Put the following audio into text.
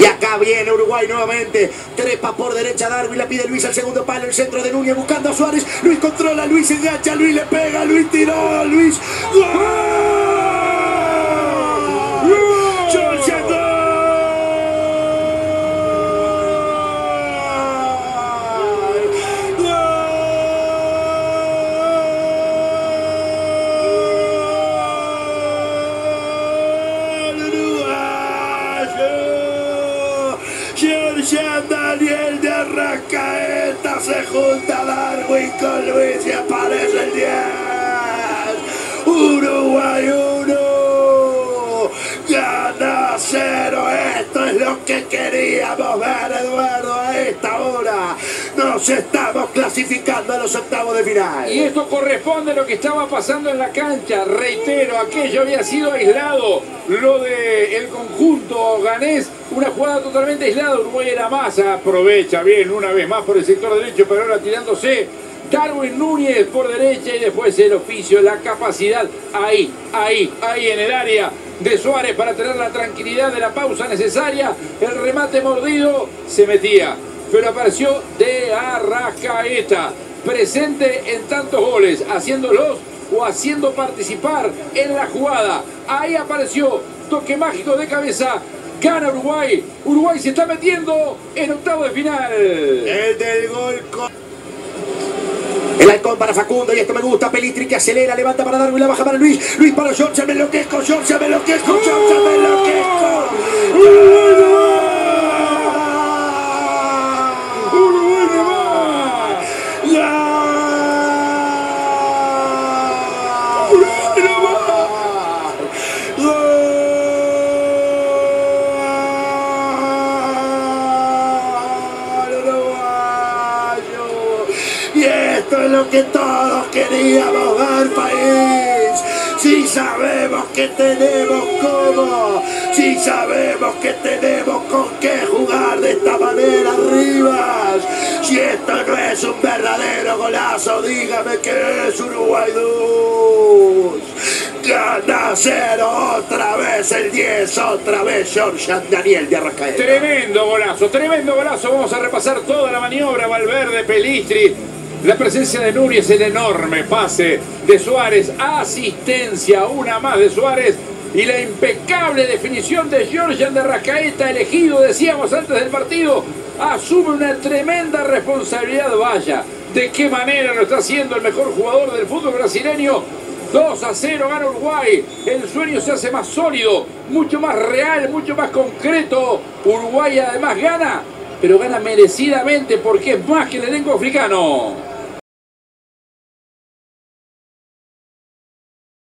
Y acá viene Uruguay nuevamente. Trepa por derecha Darwin, la pide Luis al segundo palo. El centro de Núñez buscando a Suárez. Luis controla, Luis engancha, Luis le pega, Luis tiró, Luis. ¡Gol! Daniel de Arrascaeta se junta a Darwin con Luis y aparece el 10. Uruguay 1, gana 0. Esto es lo que queríamos ver, Eduardo, a esta hora. Nos estamos clasificando a los octavos de final. Y esto corresponde a lo que estaba pasando en la cancha. Reitero, aquello había sido aislado. Lo del conjunto ganés, una jugada totalmente aislada. Uruguay era más, aprovecha bien una vez más por el sector derecho, pero ahora tirándose Darwin Núñez por derecha y después el oficio, la capacidad ahí en el área de Suárez para tener la tranquilidad de la pausa necesaria. El remate mordido se metía, pero apareció de Arrascaeta, presente en tantos goles, haciéndolos o haciendo participar en la jugada. Ahí apareció, toque mágico de cabeza, gana Uruguay. Uruguay se está metiendo en octavo de final. El del gol el halcón para Facundo, y esto me gusta. Pelistri que acelera, levanta para Darwin, la baja para Luis. Luis para Georgia, me enloquezco, Georgia, me enloquezco, Georgia, me enloquezco. Uruguay nomás. Uruguay nomás. Y esto es lo que todos queríamos ver, país. Si sabemos que tenemos cómo, si sabemos que tenemos con qué jugar de esta manera, Rivas. Si esto no es un verdadero golazo, dígame que es Uruguay 2. Gana 0 otra vez el 10, otra vez Georgia Daniel de Arrascaeta. Tremendo golazo, tremendo golazo. Vamos a repasar toda la maniobra. Valverde, Pelistri. La presencia de Núñez, el enorme pase de Suárez, asistencia, una más de Suárez, y la impecable definición de Georgian de Arrascaeta, elegido, decíamos antes del partido, asume una tremenda responsabilidad. Vaya, de qué manera lo está haciendo el mejor jugador del fútbol brasileño. 2-0 gana Uruguay, el sueño se hace más sólido, mucho más real, mucho más concreto. Uruguay además gana, pero gana merecidamente porque es más que el elenco africano.